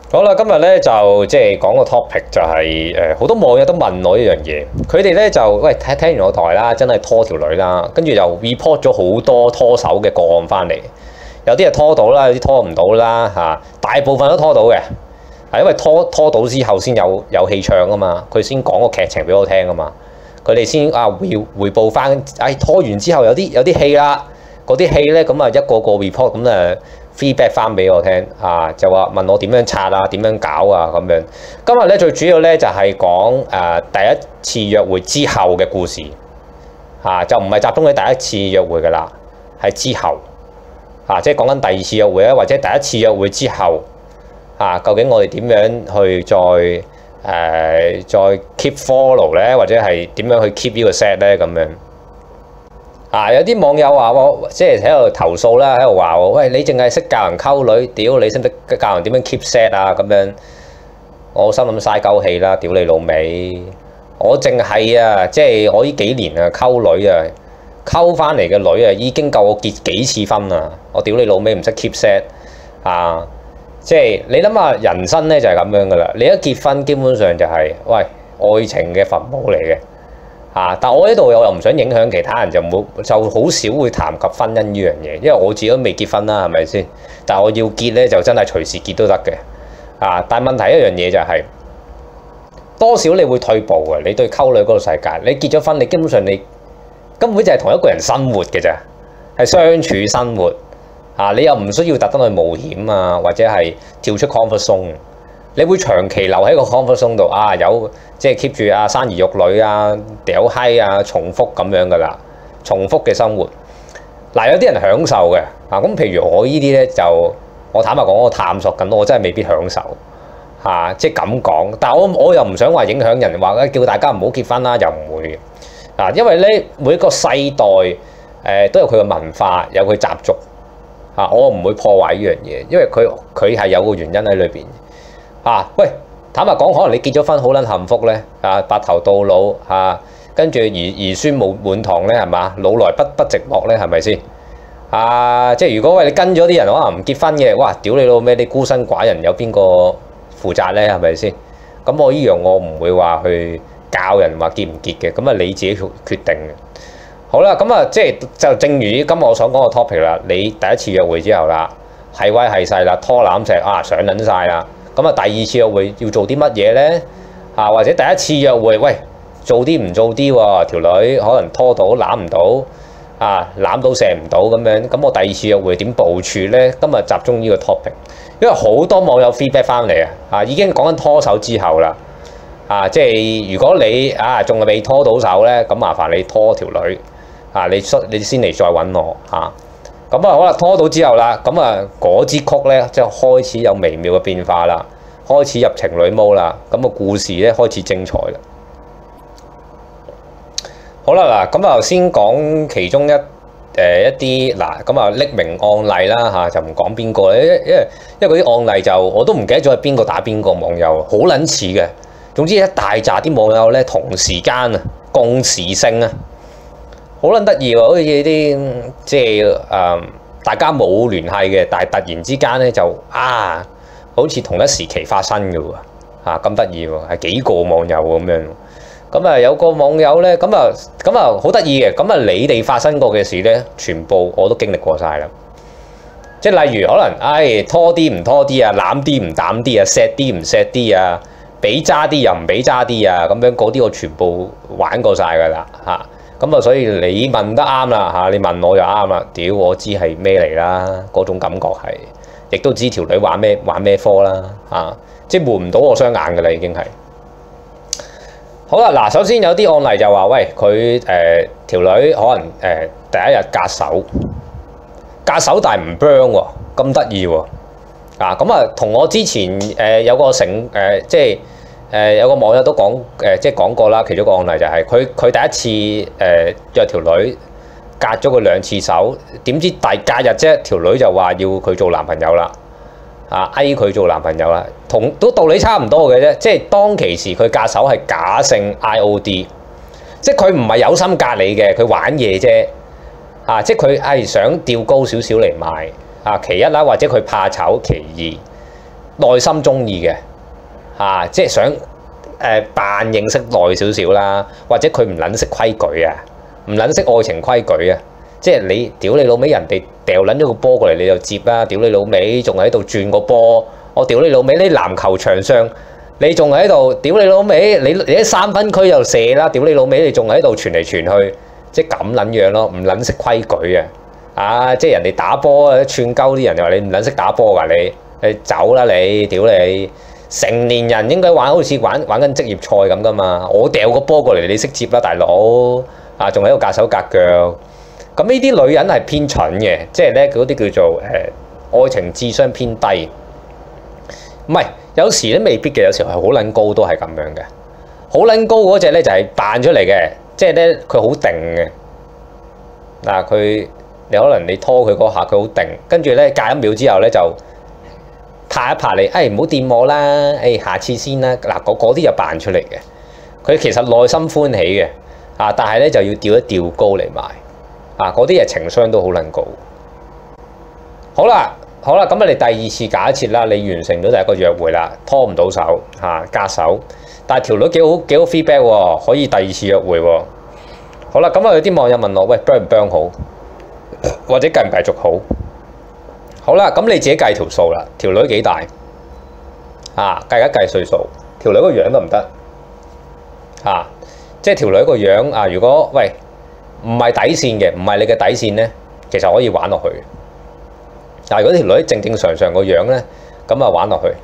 好啦，今日咧就即係講個 topic 就係好多網友都問我一樣嘢，佢哋咧就喂聽完我台啦，真係拖條女啦，跟住就 report 咗好多拖手嘅個案翻嚟，有啲係拖到啦，有啲拖唔到啦嚇，大部分都拖到嘅，係因為拖到之後先有戲唱啊嘛，佢先講個劇情俾我聽啊嘛，佢哋先匯報翻，拖完之後有啲戲啦，嗰啲戲咧咁啊一個個 report 咁feedback 翻俾我聽就話問我點樣拆啊，點樣搞啊咁樣。今日咧最主要咧就係講第一次約會之後嘅故事就唔係集中喺第一次約會噶啦，係之後即係講緊第二次約會啊，或者第一次約會之後究竟我哋點樣去再 keep follow 咧，或者係點樣去 keep 呢個 set 咧咁樣。有啲網友話我即係喺度投訴啦，喺度話我喂，你淨係識教人溝女，屌你識唔識教人點樣 keep set 啊咁樣？我心諗嘥鳩氣啦，屌你老味！我淨係即係我呢幾年啊溝女啊，溝翻嚟嘅女啊已經夠我結幾次婚啦！我屌你老味唔識 keep set 即係你諗下人生咧就係咁樣噶啦，你一結婚基本上就係喂愛情嘅墳墓嚟嘅。但我呢度又唔想影響其他人，就好少會談及婚姻呢樣嘢，因為我自己都未結婚啦，係咪先？但係我要結咧，就真係隨時結都得嘅。但係問題一樣嘢就係，多少你會退步嘅。你對溝女嗰個世界，你結咗婚，你基本上你根本就係同一個人生活嘅啫，係相處生活。你又唔需要特登去冒險啊，或者係跳出 comfort zone。你會長期留喺個 comfort zone度有即係 keep 住生兒育女屌閪重複咁樣噶啦，重複嘅生活。有啲人享受嘅咁，譬如我呢啲咧就我坦白講，我探索緊，我真係未必享受即係咁講。但係我又唔想話影響人，話叫大家唔好結婚啦，又唔會嘅因為咧每一個世代都有佢嘅文化，有佢習俗我唔會破壞呢樣嘢，因為佢係有個原因喺裏邊。喂，坦白講，可能你結咗婚好撚幸福咧，白頭到老跟住兒孫滿堂咧，係嘛？老來不寂寞咧，係咪先？即係如果喂你跟咗啲人可能唔結婚嘅，哇！屌你老味，你孤身寡人有邊個負責咧？係咪先？咁我依樣我唔會話去教人話結唔結嘅，咁你自己決定嘅。好啦，咁即係就正如今日我想講個 topic 啦，你第一次約會之後啦，係威係勢啦，拖攬石上撚晒啦。咁第二次約會要做啲乜嘢咧？或者第一次約會，喂，做啲唔做啲喎？條女可能拖到攬唔到，攬到射唔到咁樣。咁我第二次約會點部署咧？今日集中呢個 topic，因為好多網友 feedback 翻嚟已經講緊拖手之後啦。即係如果你仲係未拖到手咧，咁麻煩你拖條女你先嚟再揾我咁好啦，拖到之後啦，咁嗰支曲咧即係開始有微妙嘅變化啦，開始入情侶模啦，咁故事咧開始精彩啦。好啦嗱，咁先講其中一啲咁匿名案例啦就唔講邊個咧，因為嗰啲案例就我都唔記得咗係邊個打邊個網友，好撚似嘅。總之一大紮啲網友咧同時間共時性好撚得意喎，好似啲即係大家冇聯繫嘅，但係突然之間咧就好似同一時期發生嘅喎，咁得意喎，係幾個網友咁樣。咁有個網友咧，咁好得意嘅，咁你哋發生過嘅事咧，全部我都經歷過晒啦。即係例如可能拖啲唔拖啲攬啲唔攬啲錫啲唔錫啲俾揸啲又唔俾揸啲咁樣嗰啲我全部玩過晒㗎啦咁所以你問得啱啦你問我就啱啦，屌我知係咩嚟啦，嗰種感覺係，亦都知條女玩咩科啦即係瞞唔到我雙眼㗎啦已經係。好啦嗱，首先有啲案例就話喂佢條女可能第一日隔手但係唔 burn 喎，咁得意喎同我之前有個即係有個網友都講即係講過啦，其中一個案例就係佢第一次約條女隔咗佢2次手，點知隔日啫條女就話要佢做男朋友啦佢做男朋友啦，都道理差唔多嘅啫，即係當其時佢隔手係假性 IOD， 即係佢唔係有心隔你嘅，佢玩嘢啫即係佢係想吊高少少嚟賣其一啦，或者佢怕醜其二。 內心中意嘅即係想扮認識耐少少啦，或者佢唔撚識規矩啊，唔撚識愛情規矩啊，即係你屌你老味，人哋掉撚咗個波過嚟你就接啦，屌你老味仲喺度轉個波，我屌你老味，你籃球場上你仲喺度屌你老味，你喺三分區又射啦，屌你老味你仲喺度傳嚟傳去，即係咁撚樣咯，唔撚識規矩啊！即係人哋打波串鳩啲人又話你唔撚識打波㗎，你走啦你，屌你！成年人應該好似玩緊職業賽咁㗎嘛，我掉個波過嚟你識接啦大佬仲喺度隔手隔腳，咁呢啲女人係偏蠢嘅，即係咧嗰啲叫做愛情智商偏低，唔係有時都未必嘅，有時係好撚高都係咁樣嘅，好撚高嗰隻咧就係扮出嚟嘅，即係咧佢好定嘅你可能你拖佢嗰下佢好定，跟住咧隔一秒之後咧就拍一拍你，唔好掂我啦，下次先啦。嗱，嗰啲就扮出嚟嘅，佢其實內心歡喜嘅，但係咧就要吊一吊高嚟賣，嗰啲嘢情商都好撚高。好啦，咁你第二次假設啦，你完成咗第一個約會啦，拖唔到手隔手，但係條女幾好 feedback 喎，可以第二次約會喎。好啦，咁有啲網友問我，喂，burn 唔 burn 好，或者繼唔繼續好？好啦，咁你自己計條數啦。條女幾大計一計歲數，條女個樣得唔得即係條女個樣如果喂唔係底線嘅，唔係你嘅底線咧，其實可以玩落去。但係如果條女正正常常個樣咧，咁啊玩落去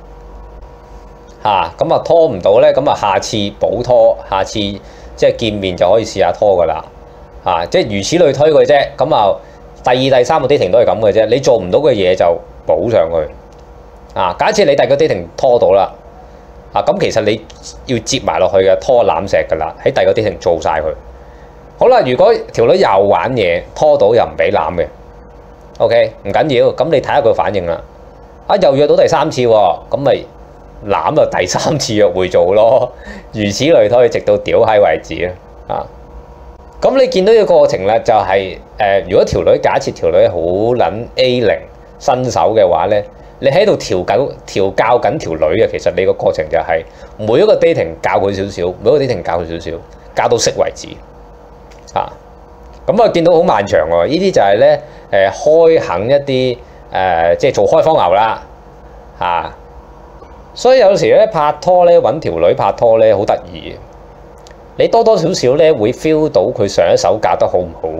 咁啊拖唔到咧，咁啊下次補拖，下次即係見面就可以試下拖噶啦即係如此類推嘅啫。咁啊〜第二、第三個 dating 都係咁嘅啫，你做唔到嘅嘢就補上去假設你第二個 dating 拖到啦咁其實你要接埋落去嘅，拖攬石噶啦，喺第二個 dating 做晒佢。好啦，如果條女又玩嘢，拖到又唔俾攬嘅 ，OK 唔緊要，咁你睇下佢反應啦。又約到第三次喎，咁咪攬就第三次約會做咯，如此類推，直到屌閪為止咁你見到嘅過程咧，就係如果條女假設條女好撚 A0 新手嘅話咧，你喺度調教緊條女其實你個過程就係每一個 dating 教佢少少，每一個 dating 教佢少少，教到識為止咁見到好漫長喎。呢啲就係咧開墾一啲即係做開荒牛啦所以有時咧拍拖咧揾條女拍拖咧好得意嘅。你多多少少咧會 feel 到佢上一手教得好唔好？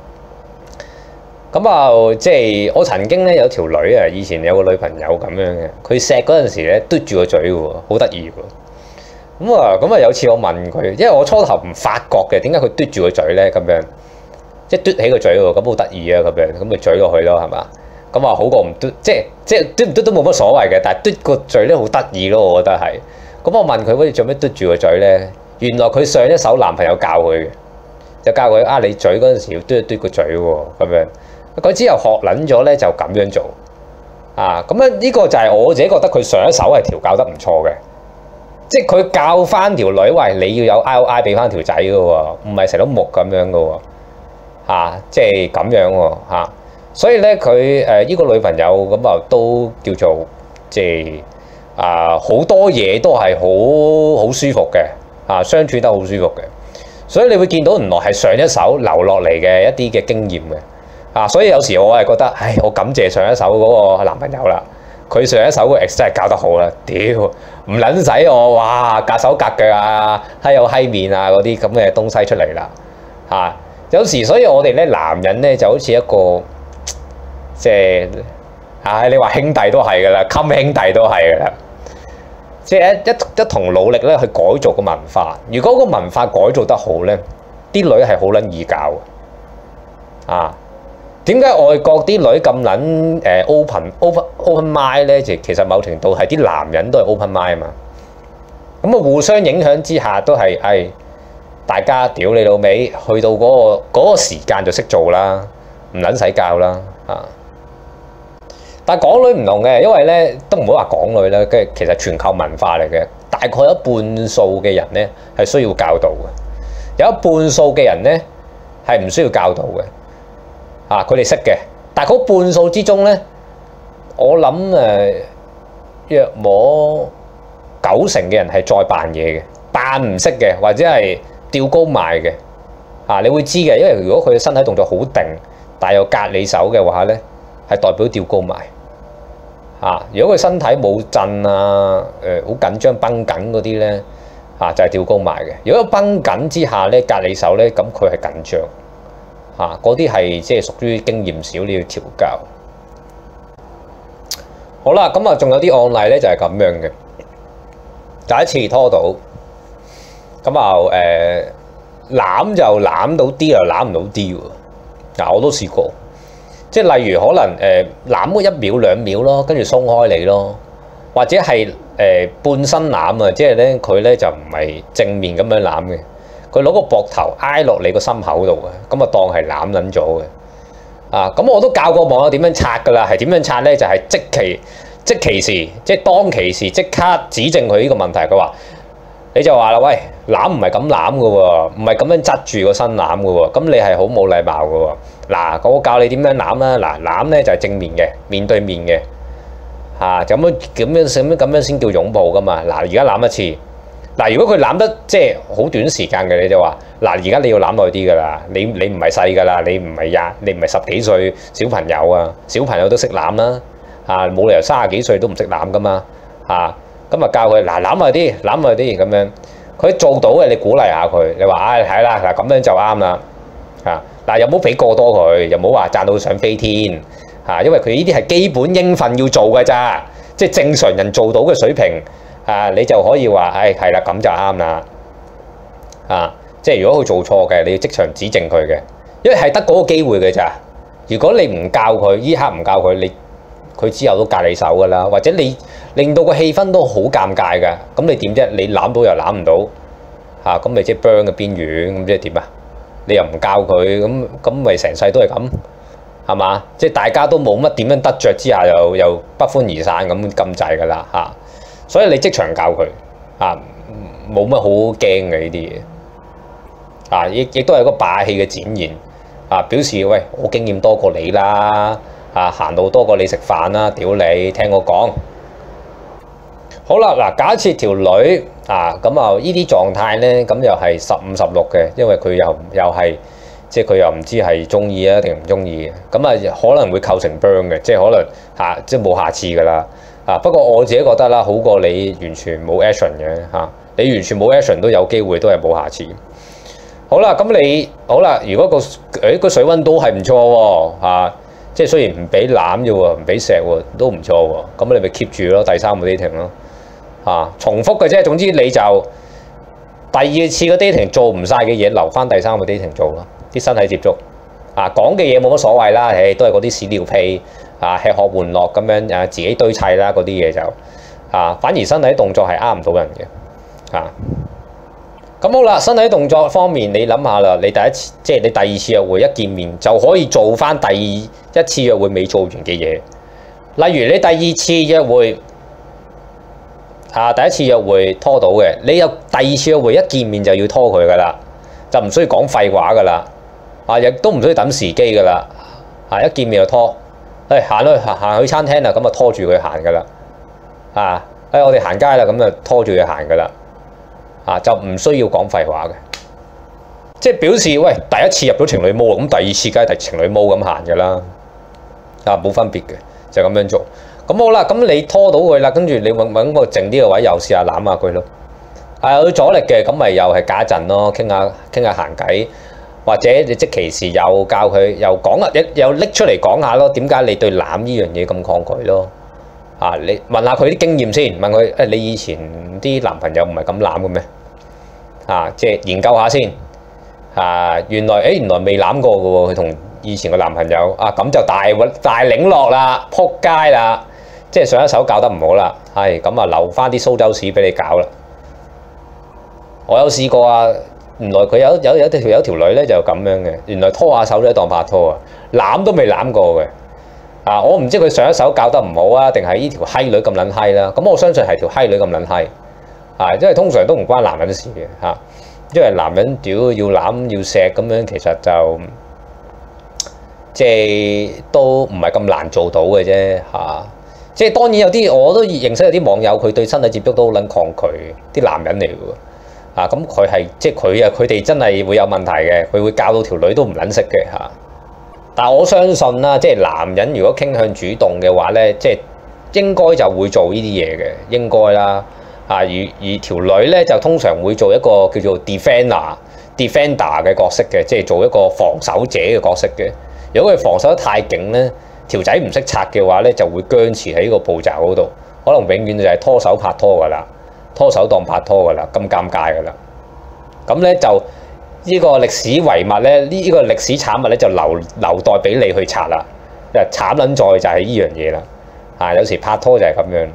咁即係我曾經咧有條女以前有個女朋友咁樣嘅，佢錫嗰陣時咧嘟住個嘴嘅喎，好得意喎。咁有次我問佢，因為我初頭唔發覺嘅，點解佢嘟住個嘴咧咁樣？即係嘟起個嘴喎，咁好得意啊咁樣，咁咪嘴落去咯，係嘛？咁好過唔嘟，即係嘟唔嘟都冇乜所謂嘅，但係嘟個嘴咧好得意咯，我覺得係。咁我問佢，喂，做咩嘟住個嘴咧？原來佢上一手男朋友教佢嘅，就教佢你嘴嗰陣時要嘟一嘟個嘴喎，咁樣。佢之後學撚咗咧，就咁樣做咁呢個就係我自己覺得佢上一手係調教得唔錯嘅，即係佢教翻條女，喂，你要有 I 俾翻條仔嘅喎，唔係成碌木咁樣嘅喎即係咁樣喎所以咧佢呢個女朋友咁都叫做即係好多嘢都係好舒服嘅。相處得好舒服嘅，所以你會見到原來係上一手留落嚟嘅一啲嘅經驗嘅，所以有時我係覺得，我感謝上一手嗰個男朋友啦，佢上一手個 ex 真係教得好啦，屌唔撚使我哇隔手隔腳閪有閪面嗰啲咁嘅東西出嚟啦，有時所以我哋咧男人咧就好似一個即係，你話兄弟都係噶啦，襟兄弟都係噶啦。即係一同努力咧去改造個文化。如果個文化改造得好咧，啲女係好撚易教點解外國啲女咁撚open mind 咧？其實某程度係啲男人都係 open mind 嘛。咁互相影響之下都係大家屌你老味，去到嗰個時間就識做啦，唔撚使教啦但係港女唔同嘅，因為咧都唔好話港女啦，其實全球文化嚟嘅，大概有一半數嘅人咧係需要教導嘅，有一半數嘅人咧係唔需要教導嘅，佢哋識嘅，但係嗰半數之中咧，我諗約摸90%嘅人係再扮嘢嘅，扮唔識嘅，或者係吊高賣嘅。你會知嘅，因為如果佢嘅身體動作好定，但係又隔你手嘅話咧，係代表吊高賣。如果佢身體冇震好緊張繃緊嗰啲咧，就係吊高賣嘅。如果繃緊之下咧，隔你手咧，咁佢係緊張。嗰啲係即係屬於經驗少，你要調教。好啦，咁仲有啲案例咧就係咁樣嘅。第一次拖到，咁攬就攬到啲，又攬唔到啲喎。我都試過，即係例如可能攬嗰1秒2秒咯，跟住鬆開你咯，或者係半身攬啊，即係咧佢咧就唔係正面咁樣攬嘅，佢攞個膊頭挨落你個心口度嘅，咁當係攬撚咗嘅。咁我都教過網友點樣拆㗎啦，係點樣拆咧？就係即其時，即係當其時即刻指正佢呢個問題。佢話你就話啦，喂，攬唔係咁攬㗎喎，唔係咁樣側住個身攬㗎喎，咁你係好冇禮貌㗎喎。嗱，我教你點樣攬啦。嗱，攬咧就係正面嘅，面對面嘅，咁樣先叫擁抱㗎嘛。嗱，而家攬一次。嗱，如果佢攬得即係好短時間嘅，你就話嗱，而家你要攬耐啲㗎啦。你唔係細㗎啦，你唔係10幾歲小朋友啊，小朋友都識攬啦。冇理由30幾歲都唔識攬㗎嘛。咁教佢嗱，攬耐啲，攬耐啲咁樣。佢做到嘅，你鼓勵下佢，你話係啦，嗱，咁樣就啱啦。又冇俾過多佢，又冇話讚到上飛天。因為佢呢啲係基本應份要做㗎咋，即係正常人做到嘅水平。你就可以話係啦，咁就啱啦。即係如果佢做錯嘅，你要即場指正佢嘅，因為係得嗰個機會嘅咋。如果你唔教佢，依刻唔教佢，佢之後都隔你手㗎啦，或者你令到個氣氛都好尷尬㗎。咁你點啫？你攬到又攬唔到，咁咪即係 burn 嘅邊緣，咁即係點啊？你又唔教佢，咁咪成世都係咁，係嘛？即係大家都冇乜點樣得着之下，又不歡而散咁滯㗎啦。所以你即場教佢，冇乜好驚嘅呢啲嘢，亦都係個霸氣嘅展現，表示喂，我經驗多過你啦，行路多過你食飯啦，屌你，聽我講。好啦，嗱，假設條女咁呢啲狀態咧，咁又係15、16嘅，因為佢又係即係佢又唔知係中意啊定唔中意嘅，咁可能會構成 burn 嘅，即係可能即係冇下次㗎啦。不過我自己覺得啦，好過你完全冇 action 嘅。你完全冇 action 都有機會都係冇下次。好啦，如果個水溫都係唔錯喎，即係雖然唔俾攬啫喎，唔俾錫喎，都唔錯喎。咁你咪 keep 住咯，第3個 dating 咯。重複嘅啫，總之你就第2次個 dating 做唔晒嘅嘢，留翻第3個 dating 做咯。啲身體接觸，講嘅嘢冇乜所謂啦，都係嗰啲屎尿屁。吃喝玩樂咁樣自己堆砌啦，嗰啲嘢就反而身體動作係呃唔到人嘅。咁好啦，身體動作方面你諗下啦，你第2次約會一見面就可以做翻第1次約會未做完嘅嘢。例如你第2次約會第1次約會拖到嘅，你有第2次約會一見面就要拖佢噶啦，就唔需要講廢話噶啦，亦都唔需要等時機噶啦，一見面就拖。行去餐廳啦，咁就拖住佢行噶啦。我哋行街啦，咁就拖住佢行噶啦。就唔需要講廢話嘅，即係表示喂，第1次入咗情侶模，咁第2次梗係情侶模咁行噶啦。冇分別嘅，就咁樣做。咁好啦，咁你拖到佢啦，跟住你揾個靜啲嘅位，又試下攬下佢咯。有阻力嘅，咁咪又係隔一陣咯，傾下閒偈。或者你即其時又教佢又講啦，又拎出嚟講下咯，點解你對攬呢樣嘢咁抗拒咯？你問下佢啲經驗先，問佢你以前啲男朋友唔係咁攬嘅咩？即係研究下先。原來未攬過嘅喎，佢同以前個男朋友咁就大領落啦，撲街啦，即係上一手教得唔好啦，咁留翻啲蘇州屎俾你搞啦。我有試過啊。原來佢有條女咧就咁樣嘅，原來拖下手都當拍拖攬都未攬過嘅。我唔知佢上一手教得唔好啊，定係呢條閪女咁撚閪啦。咁我相信係條閪女咁撚閪，因為通常都唔關男人事嘅。因為男人屌要攬要錫咁樣，其實就即係都唔係咁難做到嘅啫。 即係當然有啲我都認識有啲網友，佢對身體接觸都好撚抗拒，啲男人嚟嘅喎。咁佢係即係佢哋真係會有問題嘅，佢會教到條女都唔撚識嘅嚇。但係我相信啦，即係男人如果傾向主動嘅話咧，即係應該就會做呢啲嘢嘅，應該啦。而條女咧就通常會做一個叫做 defender 嘅角色嘅，即係做一個防守者嘅角色嘅。如果佢防守得太勁咧，條仔唔識拆嘅話咧，就會僵持喺呢個步驟嗰度，可能永遠就係拖手拍拖噶啦，拖手當拍拖噶啦，咁尷尬噶啦。咁咧就呢個歷史遺物咧，呢個歷史產物咧就留待俾你去拆啦。慘撚在就係呢樣嘢啦。有時拍拖就係咁樣。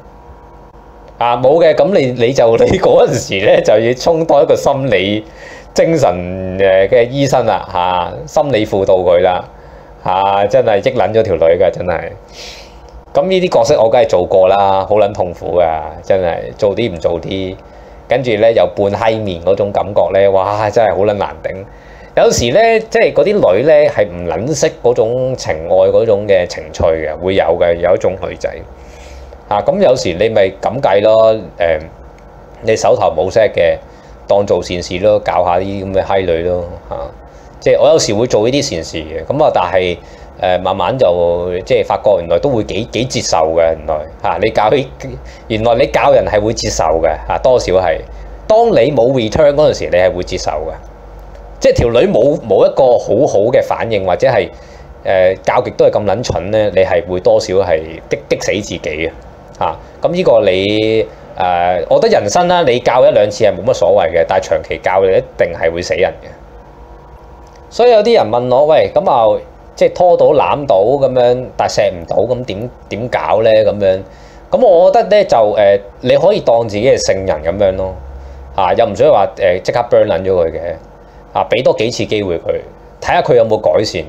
冇嘅，咁你嗰陣時咧就要充當一個心理精神嘅醫生啦，心理輔導佢啦，真係益撚咗條女㗎，真係。咁呢啲角色我梗係做過啦，好撚痛苦㗎，真係做啲唔做啲，跟住咧又半閪面嗰種感覺咧，哇！真係好撚難頂。有時咧即係嗰啲女咧係唔撚識嗰種情愛嗰種嘅情趣嘅，會有嘅，有一種女仔。咁有時你咪咁計咯，你手頭冇 set 嘅，當做善事咯，搞下啲咁嘅閪女咯，即係我有時會做呢啲善事嘅，咁但係慢慢就即係發覺原來都會幾接受嘅，原來原來你教人係會接受嘅，多少係。當你冇 return 嗰陣時，你係會接受嘅，即係條女冇一個好好嘅反應，或者係教極都係咁撚蠢咧，你係會多少係激死自己嘅。咁呢個你我覺得人生啦，你教一兩次係冇乜所謂嘅，但係長期教你一定係會死人嘅。所以有啲人問我，喂，咁即係拖到攬到咁樣，但係錫唔到，咁點搞咧？咁樣，咁我覺得咧就你可以當自己係聖人咁樣咯，又唔需要話即刻 burn 撚咗佢嘅，俾多幾次機會佢，睇下佢有冇改善。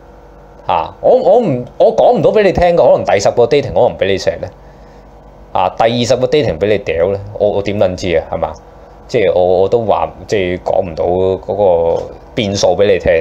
我講唔到俾你聽嘅，可能第10個 dating 可能唔俾你錫咧。第20個 dating 俾你屌咧，我點撚知啊？係嘛？即係我都話即係講唔到嗰個變數俾你聽。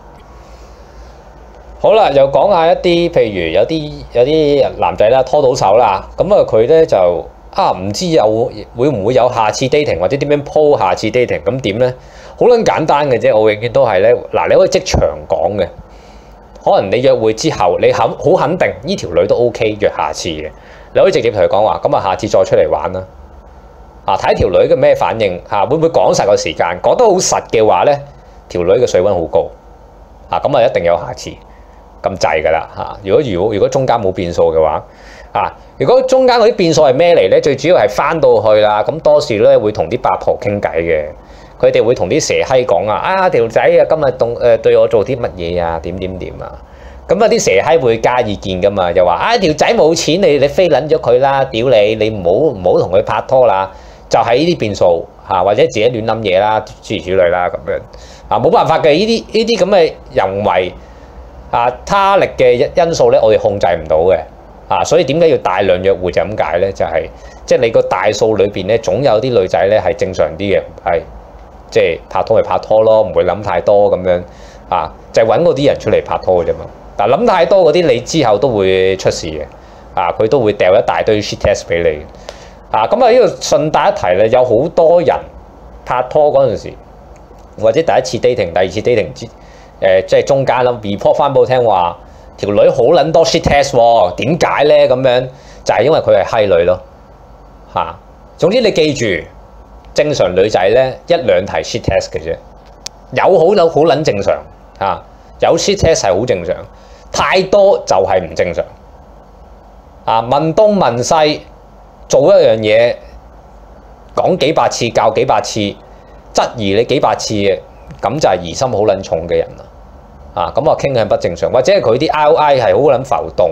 好啦，又講下一啲，譬如有啲男仔啦，拖到手啦，咁佢咧就唔知會唔會有下次 dating 或者點樣鋪下次 dating？ 咁點咧？好撚簡單嘅啫，我永遠都係咧，你可以即場講嘅。可能你約會之後，你好肯定呢條女都 OK 約下次嘅。你可以直接同佢講話，咁下次再出嚟玩啦。睇條女嘅咩反應，會唔會講實個時間？講得好實嘅話咧，條女嘅水溫好高，咁一定有下次咁滯㗎啦。如果中間冇變數嘅話，如果中間嗰啲變數係咩嚟咧？最主要係翻到去啦，咁多時咧會同啲八婆傾偈嘅，佢哋會同啲蛇閪講條仔今日對我做啲乜嘢啊？點啊？咁啲蛇閪會加意見噶嘛？又話條仔冇錢，你飛撚咗佢啦！屌你唔好同佢拍拖啦！就係呢啲變數或者自己亂諗嘢啦，諸如此類啦咁樣冇辦法嘅，呢啲咁嘅人為他力嘅因素咧，我哋控制唔到嘅所以點解要大量約會就咁解咧？就係即係你個大數裏邊咧，總有啲女仔咧係正常啲嘅，係即係拍拖咪拍拖咯，唔會諗太多咁樣就係揾嗰啲人出嚟拍拖嘅啫嘛。但諗太多嗰啲，你之後都會出事嘅，佢都會掉一大堆 shit test 俾你，呢個順帶一提咧，有好多人拍拖嗰陣時，或者第一次 dating、第二次 dating 即係中間啦 report 翻俾我聽話，條女好撚多 shit test 喎，點解咧？咁樣就係因為佢係閪女咯，總之你記住，正常女仔咧1-2題 shit test 嘅啫，有好撚正常有 shit test 係好正常。太多就係唔正常問東問西，做一樣嘢講幾百次，教幾百次，質疑你幾百次嘅，咁就係疑心好撚重嘅人啦。咁傾向不正常，或者係佢啲 RI 係好撚浮動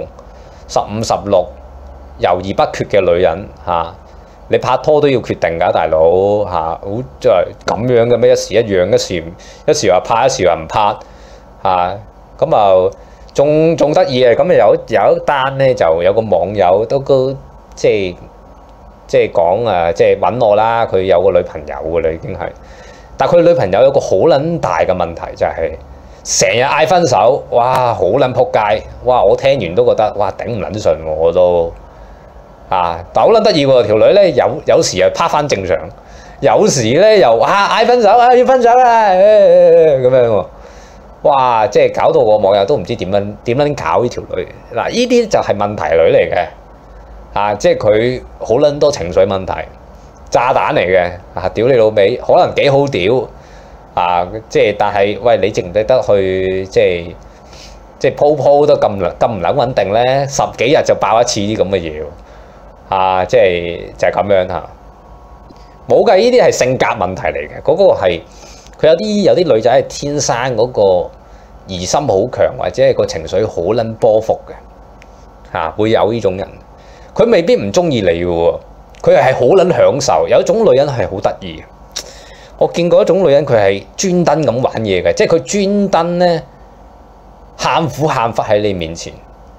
，15、16猶豫不決嘅女人你拍拖都要決定㗎，大佬好即係咁樣嘅咩？一時一樣，一時話拍，一時話唔拍咁仲得意嘅，咁有一單咧，就有個網友都即係講即係揾我啦，佢有個女朋友㗎啦，已經係，但係佢女朋友有個好撚大嘅問題，就係成日嗌分手，哇，好撚仆街，哇！我聽完都覺得哇頂唔撚順我都但好撚得意喎，條女咧有時又趴翻正常，有時咧又嗌分手啊，要分手啦咁樣喎。哇！即係搞到個網友都唔知點樣搞呢條女。嗱，呢啲就係問題女嚟嘅，即係佢好撚多情緒問題，炸彈嚟嘅，屌你老味，可能幾好屌即係但係喂，你值唔值得去即係鋪都咁唔撚穩定咧？10幾日就爆一次啲咁嘅嘢喎，即係就係咁樣嚇。冇計，呢啲係性格問題嚟嘅，嗰個係。佢有啲女仔係天生嗰個疑心好強，或者係個情緒好撚波幅嘅，會有呢種人。佢未必唔中意你嘅喎，佢係好撚享受。有一種女人係好得意嘅，我見過一種女人，佢係專登咁玩嘢嘅，即係佢專登咧喊苦喊忽喺你面前，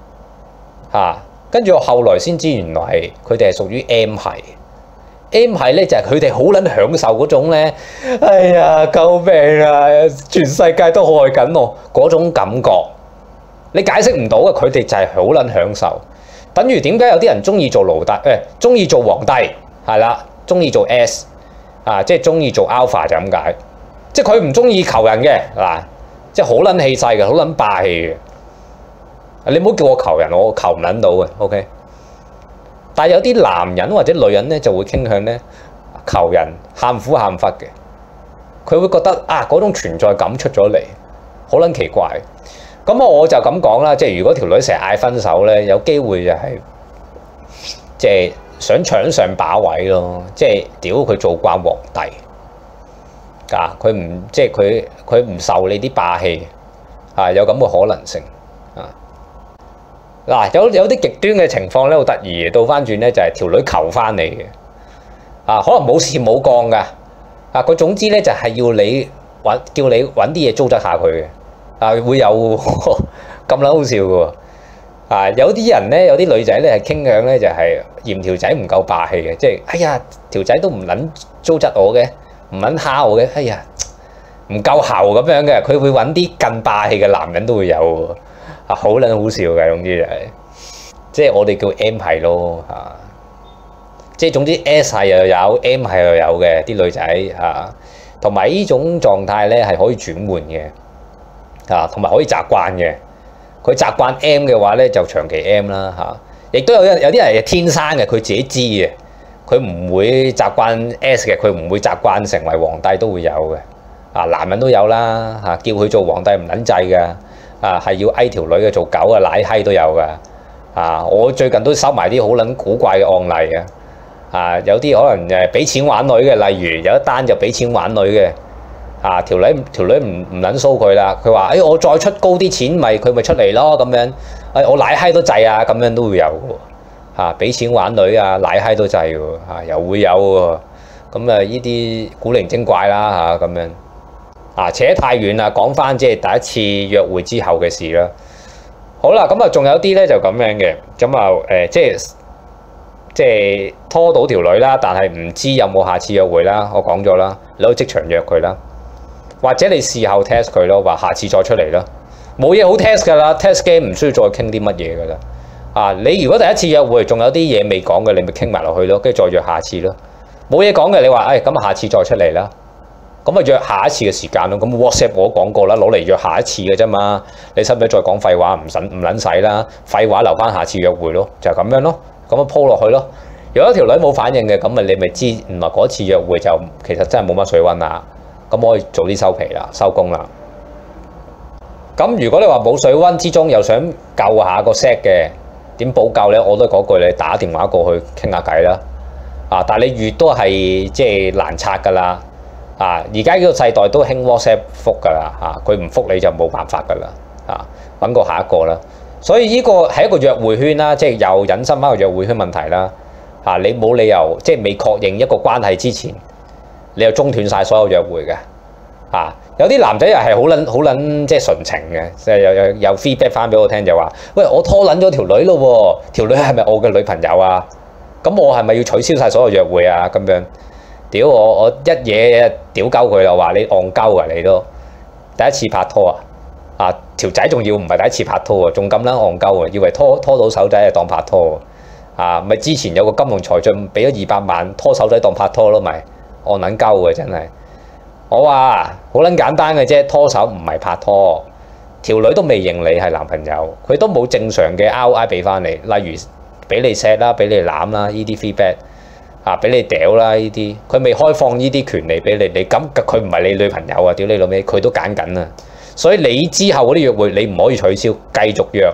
跟住我後來先知原來係佢哋係屬於 M 系。M 係咧就係佢哋好撚享受嗰種咧，哎呀救命啊！全世界都害緊我嗰種感覺，你解釋唔到嘅。佢哋就係好撚享受，等於點解有啲人中意做奴隸，中意做皇帝係啦，中意做 S 即係中意做 Alpha 就咁解，即係佢唔中意求人嘅嗱，即係好撚氣勢嘅，好撚霸氣嘅。你唔好叫我求人，我求唔撚到嘅 ，OK。但係有啲男人或者女人咧就會傾向咧求人喊苦喊忽嘅，佢會覺得嗰種存在感出咗嚟，好撚奇怪。咁我就咁講啦，即係如果條女成日嗌分手咧，有機會就係即係想搶上把位咯，即係屌佢做慣皇帝，佢唔即係佢唔受你啲霸氣有咁嘅可能性。嗱，有啲極端嘅情況咧，好得意嘅。倒翻轉咧，就係條女求翻你嘅，可能冇事冇幹噶，佢總之咧就係要你叫你揾啲嘢糟質下佢嘅，會有咁撚好笑嘅喎，有啲人咧，有啲女仔咧係傾向咧就係嫌條仔唔夠霸氣嘅，即係哎呀條仔都唔撚糟質我嘅，唔撚蝦我嘅，哎呀唔夠喉咁樣嘅，佢會揾啲更霸氣嘅男人都會有喎。好撚好笑嘅，總之就係，即係我哋叫 M 系咯，即係總之 S 系又有 M 系又有嘅啲女仔同埋呢種狀態咧係可以轉換嘅，同埋可以習慣嘅。佢習慣 M 嘅話咧就長期 M 啦，亦都有啲人係天生嘅，佢自己知嘅，佢唔會習慣 S 嘅，佢唔會習慣成為皇帝都會有嘅，男人都有啦，叫佢做皇帝唔撚制嘅。係要翳條女嘅，做狗奶閪都有㗎，我最近都收埋啲好撚古怪嘅案例嘅，有啲可能俾錢玩女嘅，例如有一單就俾錢玩女嘅，條女唔撚騷佢啦，佢話我再出高啲錢咪佢咪出嚟咯咁樣，我奶閪都制咁樣都會有嘅，俾錢玩女奶閪都制嘅，又會有喎，咁呢啲古靈精怪啦咁樣。扯得太遠啦，講翻即係第一次約會之後嘅事啦。好啦，咁仲有啲咧就咁樣嘅，咁即係拖到條女啦，但係唔知有冇下次約會啦。我講咗啦，你可以即場約佢啦，或者你事後 test 佢咯，話下次再出嚟啦。冇嘢好 test 㗎啦 ，test game 唔需要再傾啲乜嘢㗎啦。你如果第一次約會仲有啲嘢未講嘅，你咪傾埋落去咯，跟住再約下次咯。冇嘢講嘅，你話咁下次再出嚟啦。咁約下一次嘅時間咯，咁 WhatsApp 我都講過啦，攞嚟約下一次嘅啫嘛。你使唔使再講廢話？唔撚使啦，廢話留翻下次約會咯，就係咁樣咯。咁鋪落去咯。如果條女冇反應嘅，咁你咪知原來嗰次約會就其實真係冇乜水溫啦。咁可以早啲收皮啦，收工啦。咁如果你話冇水溫之中又想救下個 set 嘅，點補救咧？我都講句，你打電話過去傾下偈啦。但係你越都係即係難拆㗎啦。而家呢個世代都興 WhatsApp 覆㗎啦，佢唔覆你就冇辦法㗎啦，揾個下一個啦。所以呢個係一個約會圈啦，即係又引申翻個約會圈問題啦。你冇理由即係未確認一個關係之前，你又中斷晒所有約會嘅。有啲男仔又係好撚即係純情嘅，即係有 feedback 翻俾我聽就話：喂，我拖撚咗條女咯喎，條女係咪我嘅女朋友啊？咁我係咪要取消晒所有約會啊？咁樣。屌我一嘢屌鳩佢啦，話你戇鳩啊！你都第一次拍拖條仔仲要唔係第一次拍拖仲咁撚戇鳩啊！以為拖到手仔係當拍拖咪之前有個金融才俊俾咗200萬拖手仔當拍拖咯，咪我撚鳩嘅真係。我話好撚簡單嘅啫，拖手唔係拍拖，條女都未認你係男朋友，佢都冇正常嘅 ROI 俾翻你，例如俾你錫啦，俾你攬啦，呢啲 feedback 俾你屌啦呢啲，佢未開放呢啲權利俾你，你咁佢唔係你女朋友啊，屌你老味，佢都揀緊啊，所以你之後嗰啲約會你唔可以取消，繼續約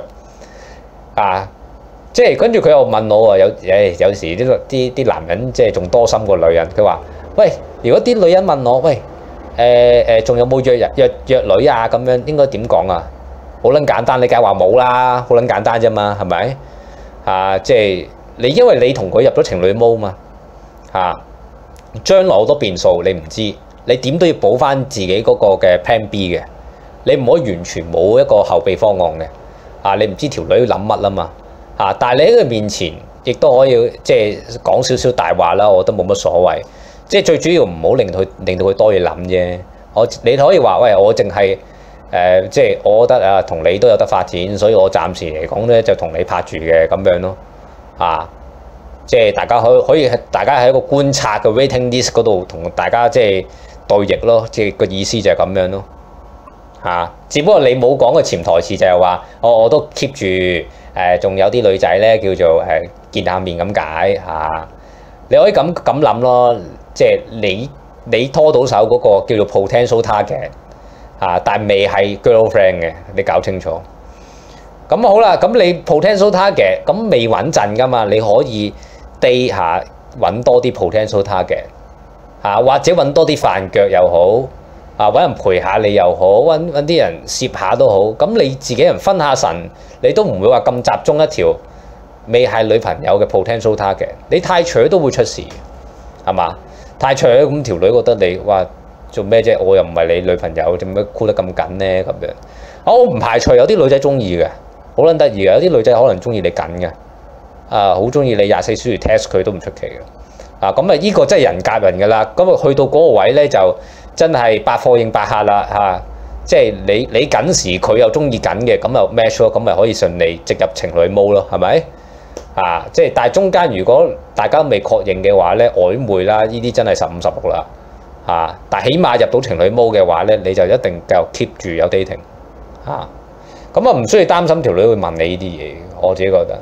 即係跟住佢又問我有時啲男人即係仲多心過女人，佢話喂，如果啲女人問我喂仲有冇約女啊咁樣，應該點講啊？好撚簡單，你梗係話冇啦，好撚簡單啫嘛，係咪即係你因為你同佢入咗情侶模嘛將來好多變數你唔知，你點都要補翻自己嗰個嘅 plan B 嘅，你唔可以完全冇一個後備方案嘅你唔知條女諗乜啊嘛但係你喺佢面前亦都可以即係講少少大話啦，我覺得冇乜所謂，即係最主要唔好令到佢多嘢諗啫。你可以話喂，我淨係即係我覺得同你都有得發展，所以我暫時嚟講咧就同你拍住嘅咁樣咯即係大家可以大家喺一個觀察嘅 waiting list 嗰度同大家即係對弈咯，即係個意思就係咁樣咯只不過你冇講嘅潛台詞就係話我都 keep 住仲有啲女仔咧叫做見下面咁解你可以咁諗咯，即係你拖到手嗰個叫做 potential target但係未係 girlfriend 嘅，你搞清楚。咁好啦，咁你 potential target 咁未穩陣噶嘛，你可以 date 下揾多啲 potential target 或者揾多啲飯腳又好揾人陪下你又好，揾啲人攝下都好。咁你自己人分下神，你都唔會話咁集中一條未係女朋友嘅 potential target。你太長都會出事，係嘛？太長咁條女覺得你話做咩啫？我又唔係你女朋友，做咩箍得咁緊咧？咁樣我唔排除有啲女仔中意嘅，好撚得意嘅。有啲女仔可能中意你緊嘅，好中意你24小時 test 佢都唔出奇嘅。咁呢個真係人夾人㗎啦。咁去到嗰個位咧就真係百貨應百客啦即係你緊時佢又中意緊嘅，咁就 match 咯，咁咪可以順利直入情侶模咯，係咪即係但係中間如果大家未確認嘅話咧，曖昧啦，呢啲真係15、16啦但係起碼入到情侶模嘅話咧，你就一定繼續 keep 住有 dating 咁唔需要擔心條女會問你呢啲嘢，我自己覺得。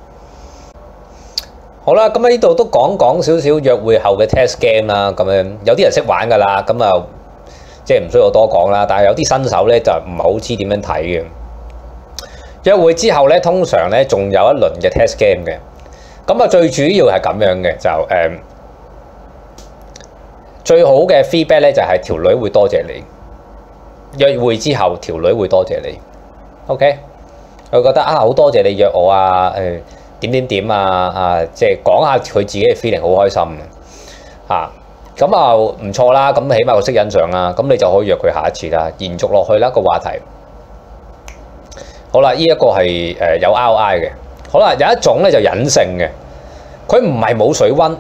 好啦，咁喺呢度都講少少約會後嘅 test game 啦，咁樣有啲人識玩㗎啦，咁即係唔需要我多講啦。但係有啲新手咧就唔係好知點樣睇嘅。約會之後咧，通常咧仲有一輪嘅 test game 嘅。咁最主要係咁樣嘅，就最好嘅 feedback 咧就係條女會多謝你。約會之後條女會多謝你 ，OK？ 佢覺得好多謝你約我點即係講下佢自己嘅 feeling， 好開心咁唔錯啦。咁起碼佢識欣賞啦，咁你就可以約佢下一次啦，延續落去啦個話題。好啦，呢一個係有 ROI 嘅。好啦，有一種咧就隱性嘅，佢唔係冇水溫，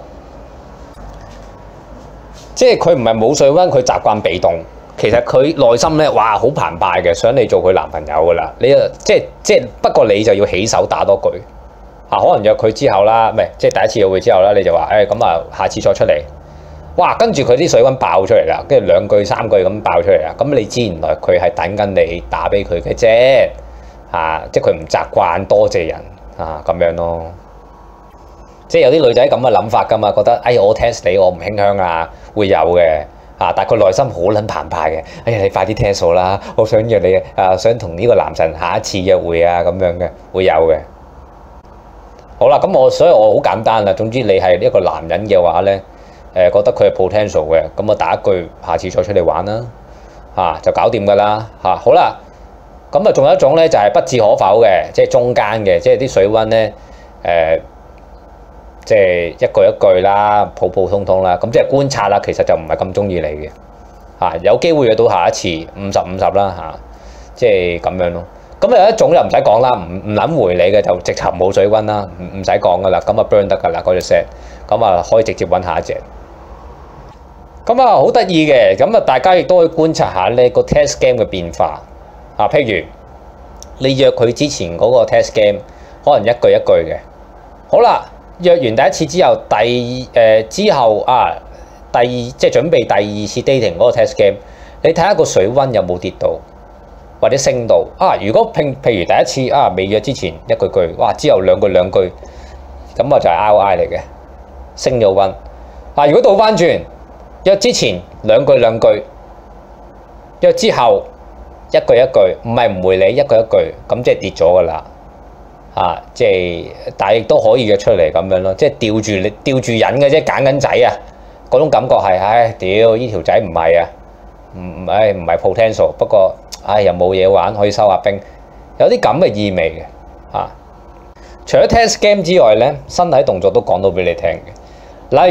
即係佢唔係冇水溫，佢習慣被動。其實佢內心咧，哇，好澎湃嘅，想你做佢男朋友噶啦。你即係不過你就要起手打多句可能約佢之後啦，唔係即係第一次約會之後啦，你就話下次再出嚟。哇，跟住佢啲水溫爆出嚟啦，跟住2句3句咁爆出嚟啦。咁你知原來佢係等緊你打俾佢嘅啫即係佢唔習慣多謝人咁樣咯。即係有啲女仔咁嘅諗法噶嘛，覺得我 test 你，我唔馨香會有嘅但係佢內心好撚澎湃嘅。你快啲 test 我啦，我想約你想同呢個男神下一次約會咁樣嘅，會有嘅。好啦，所以我好簡單啦。總之你係一個男人嘅話咧，覺得佢係 potential 嘅，咁我打一句下次再出嚟玩啦就搞掂噶啦好啦，咁仲有一種咧就係不置可否嘅，即係中間嘅，即係啲水溫咧即係一句一句啦，普普通通啦，咁即係觀察啦。其實就唔係咁中意你嘅有機會約到下一次50-50啦即係咁樣咯。咁有一種就唔使講啦，唔諗回你嘅就直頭冇水溫啦，唔使講噶啦，咁burn 得噶啦嗰隻 set，咁可以直接揾下一隻。咁好得意嘅，咁大家亦都可以觀察下呢個 test game 嘅變化譬如你約佢之前嗰個 test game，可能一句一句嘅，好啦， 約完第一次之後，之後啊，即係準備第二次 dating 嗰個 test game，你睇下個水溫有冇跌到或者升到啊？如果譬如第一次啊未約之前一句句，哇之後兩句，咁啊就係 RI 嚟嘅，升咗溫。啊，如果倒翻轉，約之前兩句，約之後一句，唔係唔回你一句，咁即係跌咗噶啦。啊，即係，但係亦都可以約出嚟咁樣咯，即係吊住癮嘅啫，揀緊仔啊，嗰種感覺係，唉，屌呢條仔唔係啊，唔係 potential， 不過，唉又冇嘢玩，可以收下兵，有啲咁嘅意味嘅，啊，除咗 test game 之外咧，身體動作都講到俾你聽嘅，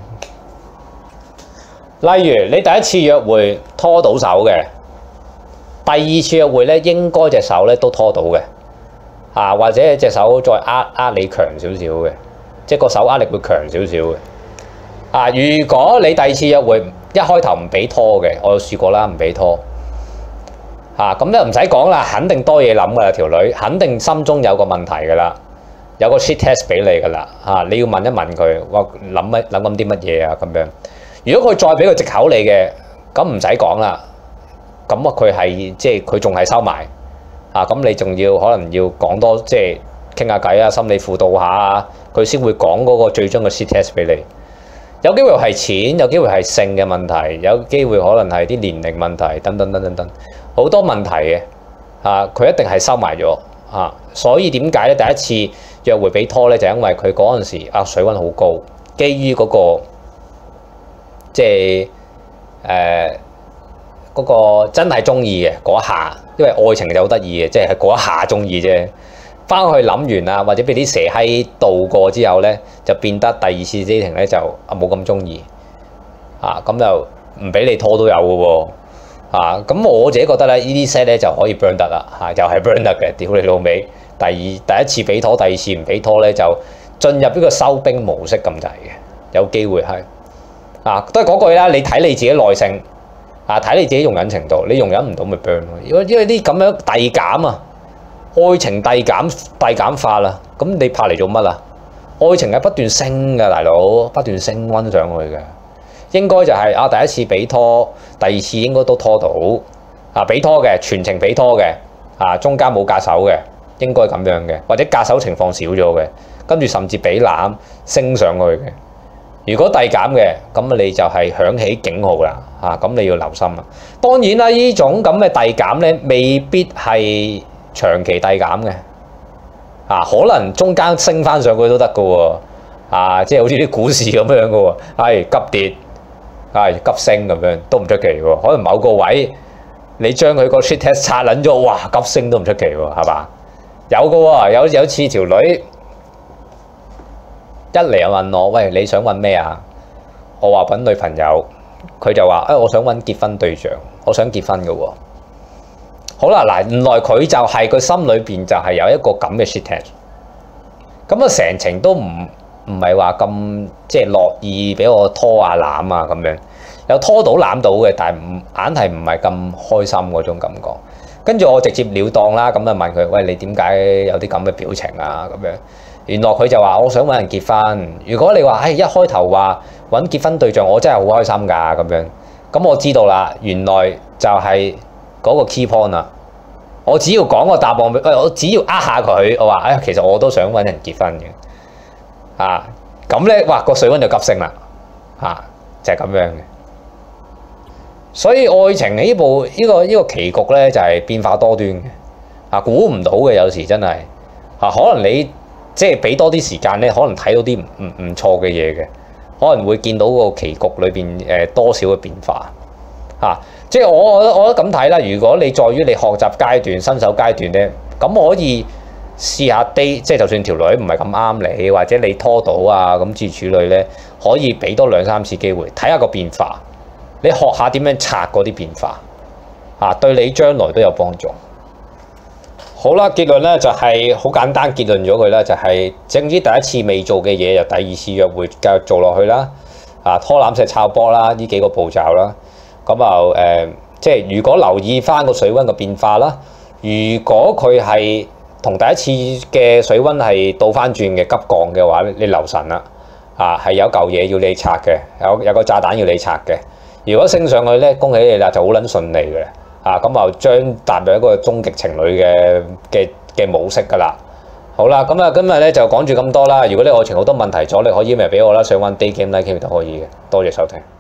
例如你第一次約會拖到手嘅，第二次約會咧應該隻手咧都拖到嘅。啊，或者隻手再握你強少少嘅，即係個手握力會強少少嘅。啊，如果你第二次約會一開頭唔俾拖嘅，我有試過啦，唔俾拖。咁咧唔使講啦，肯定多嘢諗噶啦，條女肯定心中有個問題噶啦，有個 shit test 俾你噶啦。你要問一問佢，話諗緊啲乜嘢啊咁樣。如果佢再俾個藉口你嘅，咁唔使講啦。咁佢係即係佢仲係收埋。咁你仲要可能要講多即係傾下偈啊，心理輔導下啊，佢先會講嗰個最終嘅 shit test 俾你。有機會係錢，有機會係性嘅問題，有機會可能係啲年齡問題，等等，好多問題嘅。佢一定係收埋咗。所以點解咧？第一次約會俾拖咧，就因為佢嗰陣時水溫好高，基於嗰個即係嗰個真係中意嘅嗰下，因為愛情就好得意嘅，即係嗰一下中意啫。翻去諗完啊，或者俾啲蛇閪渡過之後咧，就變得第二次 dating 咧就冇咁中意。咁就唔俾你拖都有嘅喎。咁我自己覺得咧，呢啲 set 咧就可以 burn 得啦。又係 burn 得嘅，屌你老味。第一次俾拖，第二次唔俾拖咧，就進入呢個收兵模式咁滯嘅，有機會係。都係嗰句啦，你睇你自己耐性。睇你自己容忍程度，你容忍唔到咪 burn 咯。因為啲咁樣遞減啊，愛情遞減法啦，咁你拍嚟做乜啊？愛情係不斷升㗎，大佬不斷升溫上去嘅。應該就係第一次俾拖，第二次應該都拖到。俾拖嘅全程俾拖嘅，中間冇架手嘅，應該咁樣嘅，或者架手情況少咗嘅，跟住甚至俾攬升上去嘅。如果遞減嘅，咁你就係響起警號啦，咁你要留心啦。當然啦，呢種咁嘅遞減咧，未必係長期遞減嘅，可能中間升翻上去都得嘅喎，即係好似啲股市咁樣嘅喎，係急跌，係急升咁樣都唔出奇喎。可能某個位你將佢個 shit test 拆撚咗，哇，急升都唔出奇喎，係嘛？有嘅喎，有次條女。一嚟就問我，喂，你想揾咩啊？我話揾女朋友，佢就話，我想揾結婚對象，我想結婚嘅喎。好啦，嗱，原來佢就係佢心裏邊就係有一個咁嘅 shit test。咁啊，成程都唔係話咁即係樂意俾我拖啊攬啊咁樣，有拖到攬到嘅，但係硬係唔係咁開心嗰種感覺。跟住我直接了當啦，咁啊問佢，喂，你點解有啲咁嘅表情啊？咁樣。原來佢就話我想揾人結婚。如果你話，一開頭話揾結婚對象，我真係好開心㗎咁樣。咁我知道啦，原來就係嗰個 key point 啦。我只要講個答案俾，我只要下佢，我話，其實我都想揾人結婚嘅。咁咧，哇，個水溫就急升啦。就係咁樣嘅。所以愛情呢個棋局咧，就係變化多端嘅。估唔到嘅，有時真係。可能你。即係俾多啲時間咧，可能睇到啲唔錯嘅嘢嘅，可能會見到個棋局裏邊多少嘅變化。即係我覺得咁睇啦。如果你在於你學習階段、新手階段咧，咁可以試下 date，即係就算條女唔係咁啱你，或者你拖到啊咁諸如此類咧，可以俾多2-3次機會，睇下個變化。你學下點樣拆嗰啲變化，對你將來都有幫助。好啦，結論咧就係好簡單，結論咗佢啦，就係總之第一次未做嘅嘢，就第二次約會繼續做落去啦。拖攬石抄波啦，呢幾個步驟啦。咁即係如果留意翻個水溫嘅變化啦，如果佢係同第一次嘅水溫係倒翻轉嘅急降嘅話，你留神啦，係有嚿嘢要你拆嘅，有個炸彈要你拆嘅。如果升上去咧，恭喜你啦，就好撚順利嘅，咁就將踏入一個終極情侶嘅模式㗎啦。好啦，咁今日咧就講住咁多啦。如果你愛情好多問題咗，你可以 email 俾我啦，想揾 Day Game Night Game 都可以嘅。多謝收聽。